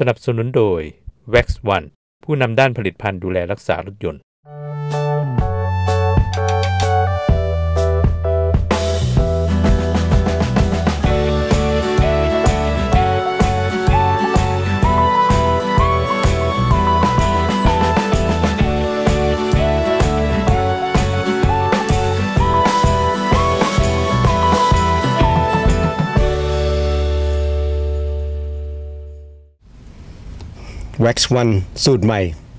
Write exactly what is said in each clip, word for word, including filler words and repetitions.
นับสนุนโดย แว็กซ์ วัน ผู้นำด้านผลิตภัณฑ์ดูแลรักษารถยนต์แว็กซ์ วัน สูตรใหม่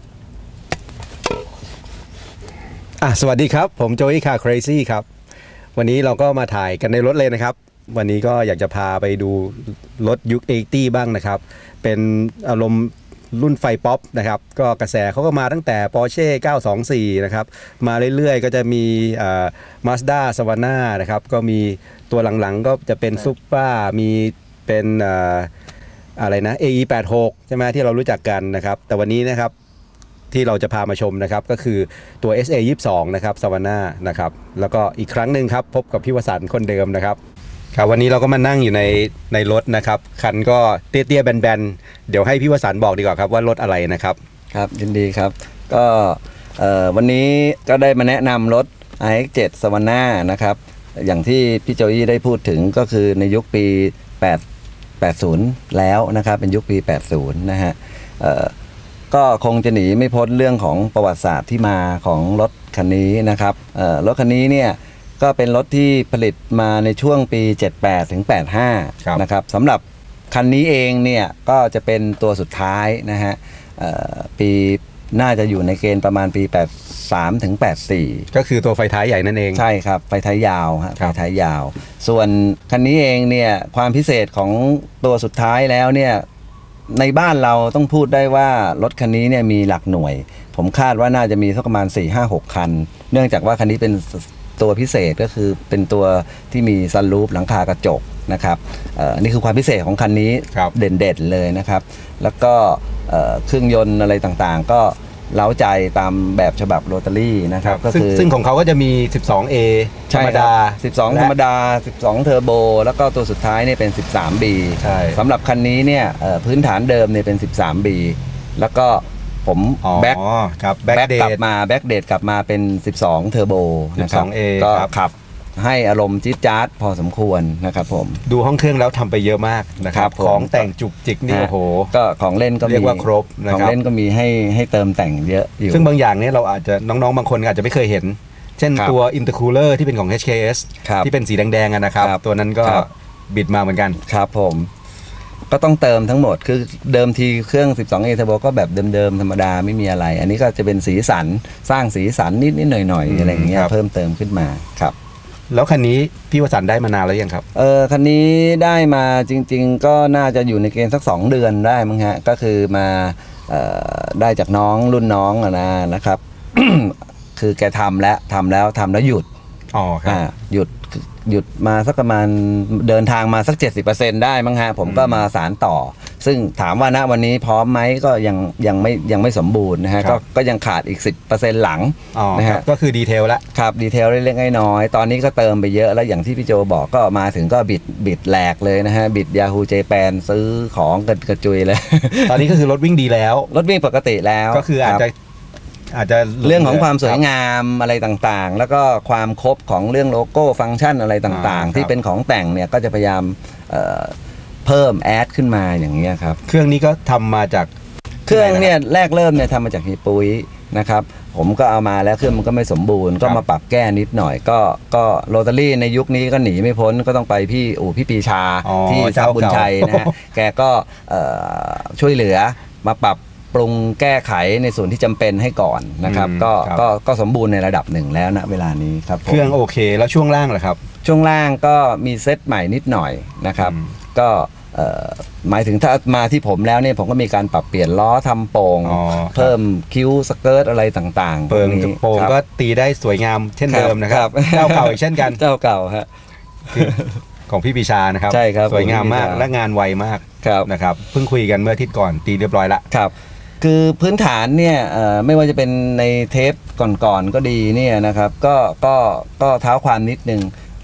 อ่ะสวัสดีครับผมโจอี้คาร์เครซี่ครับวันนี้เราก็มาถ่ายกันในรถเลยนะครับวันนี้ก็อยากจะพาไปดูรถยุค แปดสิบ บ้างนะครับเป็นอารมณ์รุ่นไฟป๊อปนะครับก็กระแสเขาก็มาตั้งแต่ Porsche เก้าสองสี่นะครับมาเรื่อยๆก็จะมีอ่า Mazda Savana นะครับก็มีตัวหลังๆก็จะเป็น Supra มีเป็นอ่าอะไรนะ เอ อี แปดสิบหก ใช่ไหมที่เรารู้จักกันนะครับแต่วันนี้นะครับที่เราจะพามาชมนะครับก็คือตัว เอส เอ ยี่สิบสอง นะครับ Savana นะครับแล้วก็อีกครั้งหนึ่งครับพบกับพี่วสันต์คนเดิมนะครับครับวันนี้เราก็มานั่งอยู่ในในรถนะครับคันก็เตี้ยๆแบนๆเดี๋ยวให้พี่วสันต์บอกดีกว่าครับว่ารถอะไรนะครับครับยินดีครับก็วันนี้ก็ได้มาแนะนำรถ อาร์ เอ็กซ์ เซเว่น Savana นะครับอย่างที่พี่โจอี้ได้พูดถึงก็คือในยุคปีแปด แปดสิบแล้วนะครับเป็นยุคปีแปดสิบนะฮะก็คงจะหนีไม่พ้นเรื่องของประวัติศาสตร์ที่มาของรถคันนี้นะครับรถคันนี้เนี่ยก็เป็นรถที่ผลิตมาในช่วงปีเจ็ดสิบแปดถึงแปดสิบห้านะครับสำหรับคันนี้เองเนี่ยก็จะเป็นตัวสุดท้ายนะฮะปีน่าจะอยู่ในเกณฑ์ประมาณปีแปดสิบสามถึงแปดสิบสี่ก็คือตัวไฟท้ายใหญ่นั่นเองใช่ครับไฟท้ายยาวฮะไฟท้ายยาวส่วนคันนี้เองเนี่ยความพิเศษของตัวสุดท้ายแล้วเนี่ยในบ้านเราต้องพูดได้ว่ารถคันนี้เนี่ยมีหลักหน่วยผมคาดว่าน่าจะมีสักประมาณ สี่ห้าหก คันเนื่องจากว่าคันนี้เป็นตัวพิเศษก็คือเป็นตัวที่มีซันรูฟหลังคากระจกนะครับนี่คือความพิเศษของคันนี้เด่นๆเลยนะครับแล้วก็เครื่องยนต์อะไรต่างๆก็เล้าใจตามแบบฉบับโรตารี่นะครับก็คือซึ่งของเขาก็จะมี สิบสองเอ ธรรมดาสิบสองธรรมดาสิบสองเทอร์โบแล้วก็ตัวสุดท้ายเนี่ยเป็น สิบสามบีใช่สำหรับคันนี้เนี่ยพื้นฐานเดิมเนี่ยเป็น สิบสามบี แล้วก็ผมแบ็คแบ็คกลับมาแบ็คเดทกลับมาเป็นสิบสองเทอร์โบนะครับก็ขับให้อารมณ์จี๊ดจ๊าดพอสมควรนะครับผมดูห้องเครื่องแล้วทำไปเยอะมากนะครับของแต่งจุกจิกนี่โอ้โหก็ของเล่นก็เรียกว่าครบนะครับของเล่นก็มีให้ให้เติมแต่งเยอะอยู่ซึ่งบางอย่างเนี่ยเราอาจจะน้องๆบางคนอาจจะไม่เคยเห็นเช่นตัว Intercooler ที่เป็นของ เอช เค เอส ที่เป็นสีแดงๆนะครับตัวนั้นก็บิดมาเหมือนกันครับผมก็ต้องเติมทั้งหมดคือเดิมทีเครื่อง สิบสองเอ Turbo ก็แบบเดิมๆธรรมดาไม่มีอะไรอันนี้ก็จะเป็นสีสันสร้างสีสันนิดๆหน่อยๆอะไรอย่างเงี้ยเพิ่มเติมขึ้นมาครับแล้วคันนี้พี่วสันต์ได้มานานแล้วยังครับเออคันนี้ได้มาจริงๆก็น่าจะอยู่ในเกณฑ์สักสองเดือนได้มั้งฮะก็คือมาเอ่อได้จากน้องรุ่นน้องนะนะครับ คือแกทำแล้วทำแล้วทำแล้วหยุดอ๋อครับหยุดหยุดมาสักประมาณเดินทางมาสัก เจ็ดสิบเปอร์เซ็นต์ ได้มั้งฮะผมก็มาสานต่อซึ่งถามว่าณวันนี้พร้อมไหมก็ยังยังไม่ยังไม่สมบูรณ์นะฮะก็ก็ยังขาดอีก สิบเปอร์เซ็นต์ หลังนะฮะก็คือดีเทลแล้วครับดีเทลเล็กๆน้อยๆตอนนี้ก็เติมไปเยอะแล้วอย่างที่พี่โจบอกก็มาถึงก็บิดบิดแหลกเลยนะฮะบิด Yahoo Japan ซื้อของกันกระจุยเลยตอนนี้ก็คือรถวิ่งดีแล้วรถวิ่งปกติแล้วก็คืออาจจะอาจจะเรื่องของความสวยงามอะไรต่างๆแล้วก็ความครบของเรื่องโลโก้ฟังก์ชันอะไรต่างๆที่เป็นของแต่งเนี่ยก็จะพยายามเพิ่มแอดขึ้นมาอย่างเงี้ยครับเครื่องนี้ก็ทำมาจากเครื่องเนี่ยแรกเริ่มเนี่ยทำมาจากฮีปุ้ยนะครับผมก็เอามาแล้วเครื่องมันก็ไม่สมบูรณ์ก็มาปรับแก้นิดหน่อยก็ก็โรตารี่ในยุคนี้ก็หนีไม่พ้นก็ต้องไปพี่อู่พี่ปีชาที่ทรัพย์บุญชัยนะฮะแกก็ช่วยเหลือมาปรับปรุงแก้ไขในส่วนที่จำเป็นให้ก่อนนะครับก็ก็ก็สมบูรณ์ในระดับหนึ่งแล้วณเวลานี้ครับเครื่องโอเคแล้วช่วงล่างล่ะครับช่วงล่างก็มีเซตใหม่นิดหน่อยนะครับก็หมายถึงถ้ามาที่ผมแล้วเนี่ยผมก็มีการปรับเปลี่ยนล้อทำโป่งเพิ่มคิ้วสเกิร์ตอะไรต่างๆเปิงโป่งก็ตีได้สวยงามเช่นเดิมนะครับเจ้าเก่าอีกเช่นกันเจ้าเก่าฮะของพี่ปีชานะครับใช่ครับสวยงามมากและงานไวมากนะครับเพิ่งคุยกันเมื่ออาทิตย์ก่อนตีเรียบร้อยละครับคือพื้นฐานเนี่ยไม่ว่าจะเป็นในเทปก่อนๆก็ดีเนี่ยนะครับก็ก็ก็เท้าความนิดนึงรถ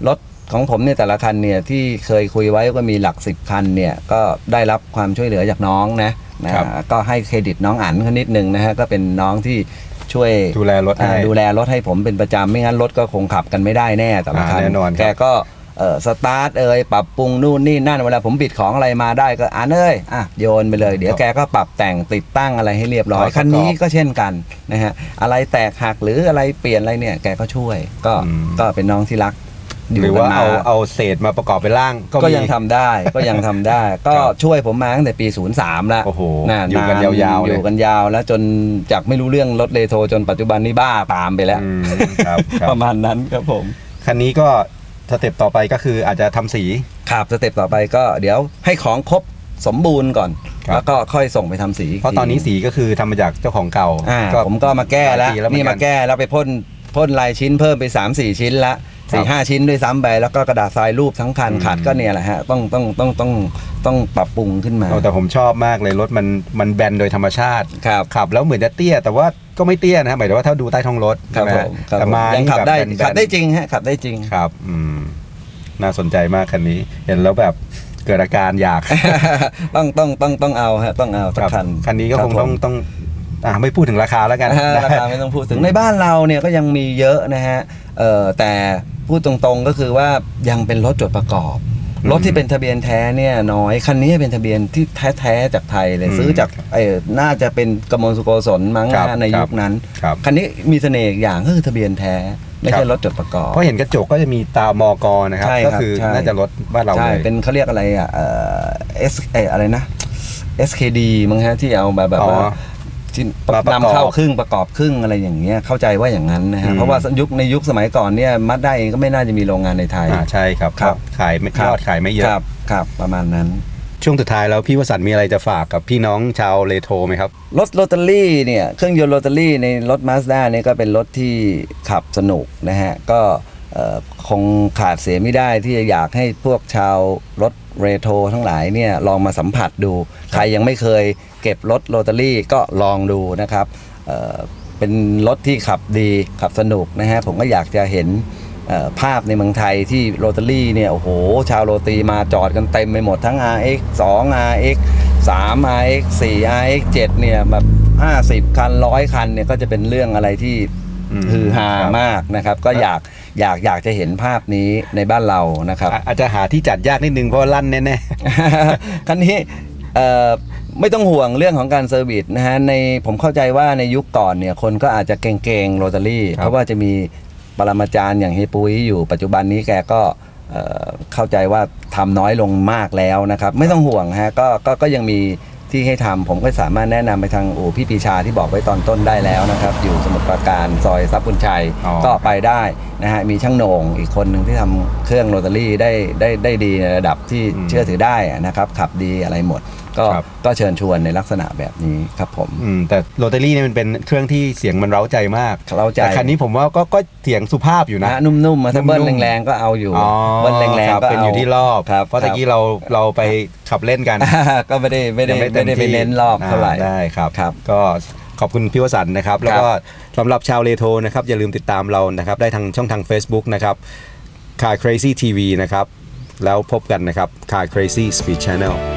ของผมเนี่ยแต่ละคันเนี่ยที่เคยคุยไว้ก็มีหลักสิบคันเนี่ยก็ได้รับความช่วยเหลือจากน้องนะนะก็ให้เครดิตน้องอั๋นเขานิดนึงนะฮะก็เป็นน้องที่ช่วยดูแลรถให้ดูแลรถให้ผมเป็นประจำไม่งั้นรถก็คงขับกันไม่ได้แน่แต่ละคันแน่นอนแกก็เออสตาร์ทเอ่ยปรับปรุงนู่นนี่นั่นเวลาผมบิดของอะไรมาได้ก็อ่านเอ้ยอ่ะโยนไปเลยเดี๋ยวแกก็ปรับแต่งติดตั้งอะไรให้เรียบร้อยคันนี้ก็เช่นกันนะฮะอะไรแตกหักหรืออะไรเปลี่ยนอะไรเนี่ยแกก็ช่วยก็ก็เป็นน้องที่รักหรือว่าเอาเอาเศษมาประกอบเป็นร่างก็ยังทำได้ก็ยังทำได้ ก็ช่วยผมมาตั้งแต่ปีศูนย์สามแล้วอยู่กันยาวๆอยู่กันยาวแล้วจนจากไม่รู้เรื่องรถเรโทรจนปัจจุบันนี้บ้าตามไปแล้วประมาณนั้นครับผมคันนี้ก็สเต็ปต่อไปก็คืออาจจะทำสีครับสเต็ปต่อไปก็เดี๋ยวให้ของครบสมบูรณ์ก่อนแล้วก็ค่อยส่งไปทำสีเพราะตอนนี้สีก็คือทำมาจากเจ้าของเก่าผมก็มาแก้แล้วนี่มาแก้แล้วไปพ่นพ่นลายชิ้นเพิ่มไป สามสี่ ชิ้นละสี่ห้าชิ้นด้วยซ้ำไปแล้วก็กระดาษทรายรูปทั้งคันขัดก็เนี่ยแหละฮะต้องต้องต้องต้องต้องปรับปรุงขึ้นมาแต่ผมชอบมากเลยรถมันมันแบนโดยธรรมชาติครับขับแล้วเหมือนจะเตี้ยแต่ว่าก็ไม่เตี้ยนะหมายถึงว่าถ้าดูใต้ท้องรถใช่ไหมแต่มายังขับได้ขับได้จริงฮะขับได้จริงครับอืมน่าสนใจมากคันนี้เห็นแล้วแบบเกิดอาการอยากต้องต้องต้องต้องเอาฮะต้องเอาสักคันคันนี้ก็คงต้องต้องอ่าไม่พูดถึงราคาแล้วกันราคาไม่ต้องพูดถึงในบ้านเราเนี่ยก็ยังมีเยอะนะฮะเอ่อแต่พูดตรงๆก็คือว่ายังเป็นรถจดประกอบรถที่เป็นทะเบียนแท้เนี่ยน้อยคันนี้เป็นทะเบียนที่แท้ๆจากไทยเลยซื้อจากเออน่าจะเป็นกมลสุโกศลมั้งในยุคนั้นคันนี้มีเสน่ห์อย่างก็คือทะเบียนแท้ไม่ใช่รถจดประกอบเพราะเห็นกระจกก็จะมีตามกนะครับก็คือน่าจะรถบ้านเราเลยเป็นเขาเรียกอะไรอ่ะเอ่อเอสอะไรนะ เอส เค ดี มั้งฮะที่เอาแบบแบบว่านำเข้าครึ่งประกอบครึ่งอะไรอย่างเงี้ยเข้าใจว่าอย่างนั้นนะฮะเพราะว่ายุคในยุคสมัยก่อนเนี่ยมัดได้เองก็ไม่น่าจะมีโรงงานในไทยใช่ครับขายไม่ยอดขายไม่เยอะครับครับประมาณนั้นช่วงสุดท้ายแล้วพี่วสันต์มีอะไรจะฝากกับพี่น้องชาวเรโทรไหมครับรถโรตารี่เนี่ยเครื่องยนต์โรตารี่ในรถ Mazda เนี่ยก็เป็นรถที่ขับสนุกนะฮะก็คงขาดเสียไม่ได้ที่จะอยากให้พวกชาวรถเรโทรทั้งหลายเนี่ยลองมาสัมผัสดูใครยังไม่เคยเก็บรถโรตารี่ก็ลองดูนะครับ เอ่อ เป็นรถที่ขับดีขับสนุกนะฮะผมก็อยากจะเห็นภาพในเมืองไทยที่โรตารี่เนี่ยโอ้โหชาวโรตีมาจอดกันเต็มไปหมดทั้ง อาร์ เอ็กซ์ สอง อาร์ เอ็กซ์ สาม อาร์ เอ็กซ์ สี่ อาร์ เอ็กซ์ เจ็ดเนี่ยแบบห้าสิบคันหนึ่งร้อยคันเนี่ยก็จะเป็นเรื่องอะไรที่ฮือฮามากนะครับก็อยากอยากอยากจะเห็นภาพนี้ในบ้านเรานะครับอาจจะหาที่จัดยากนิดนึงเพราะลั่นแน่ๆคันนี้ไม่ต้องห่วงเรื่องของการเซอร์วิสนะฮะในผมเข้าใจว่าในยุคก่อนเนี่ยคนก็อาจจะเก่งๆโรตารี่เพราะว่าจะมีปรมาจารย์อย่างเฮปุ้ยอยู่ปัจจุบันนี้แกก็เข้าใจว่าทำน้อยลงมากแล้วนะครับไม่ต้องห่วงฮะก็ก็ก็ยังมีที่ให้ทำผมก็สามารถแนะนำไปทางอู่พี่ปีชาที่บอกไว้ตอนต้นได้แล้วนะครับอยู่สมุทรปราการซอยทรัพย์บุญชัยก็ไปได้นะฮะมีช่างโหน่งอีกคนหนึ่งที่ทำเครื่องโรตารี่ได้ได้ได้ดีในระดับที่เชื่อถือได้นะครับขับดีอะไรหมดก็ก็เชิญชวนในลักษณะแบบนี้ครับผมแต่โรตารี่เนี่ยมันเป็นเครื่องที่เสียงมันเร้าใจมากเร้าใจแต่คันนี้ผมว่าก็ก็เสียงสุภาพอยู่นะนุ่มๆมาถ้าเบิ้ลแรงๆก็เอาอยู่เบิ้ลแรงๆก็เป็นอยู่ที่รอบเพราะตะกี้เราเราไปขับเล่นกันก็ไม่ได้ไม่ได้ไม่ได้ไปเน้นรอบเท่าไหร่ได้ครับก็ขอบคุณพี่วสันต์นะครับแล้วก็สำหรับชาวเรโทรนะครับอย่าลืมติดตามเรานะครับได้ทางช่องทาง Facebook นะครับ Car Crazy ที วี นะครับแล้วพบกันนะครับ Car Crazy Speed Channel